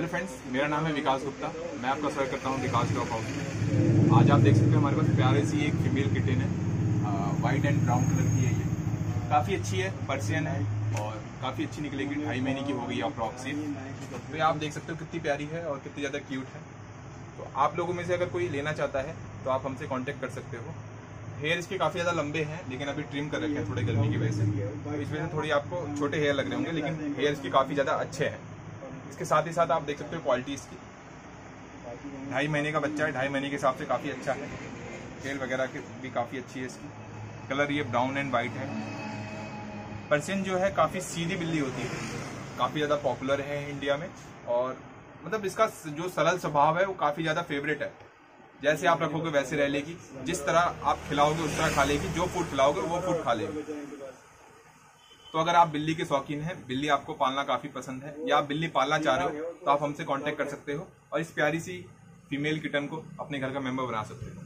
Hello friends, मेरा नाम है विकास गुप्ता। मैं आपका स्वागत करता हूं विकास डॉग हाउस में। आज आप देख सकते हैं हमारे पास प्यारे सी एक फीमेल किटेन है। वाइट एंड ब्राउन कलर की है। ये काफ़ी अच्छी है, पर्सियन है और काफ़ी अच्छी निकलेगी। 2.5 महीने की हो गई है अप्रॉक्सिमेट। तो ये आप देख सकते हो कितनी प्यारी है और कितनी ज़्यादा क्यूट है। तो आप लोगों में से अगर कोई लेना चाहता है तो आप हमसे कॉन्टेक्ट कर सकते हो। हेयर इसके काफ़ी ज़्यादा लंबे हैं, लेकिन अभी ट्रिम कर रखे हैं थोड़े गर्मी की वजह से। तो इस वजह से थोड़ी आपको छोटे हेयर लग रहे होंगे, लेकिन हेयर इसके काफ़ी ज़्यादा अच्छे हैं। इसके साथ ही साथ आप देख सकते हो क्वालिटी इसकी 2.5 महीने का बच्चा है। 2.5 महीने के हिसाब से काफ़ी अच्छा है। टेल वगैरह की भी काफ़ी अच्छी है इसकी। कलर ये ब्राउन एंड वाइट है। पर्सियन जो है काफ़ी सीधी बिल्ली होती है, काफ़ी ज़्यादा पॉपुलर है इंडिया में। और मतलब इसका जो सरल स्वभाव है वो काफ़ी ज़्यादा फेवरेट है। जैसे आप रखोगे वैसे रह लेगी, जिस तरह आप खिलाओगे उस तरह खा लेगी, जो फूड खिलाओगे वो फूड खा लेगी। तो अगर आप बिल्ली के शौकीन हैं, बिल्ली आपको पालना काफ़ी पसंद है या आप बिल्ली पालना चाह रहे हो, तो आप हमसे कांटेक्ट कर सकते हो और इस प्यारी सी फीमेल किटन को अपने घर का मेंबर बना सकते हो।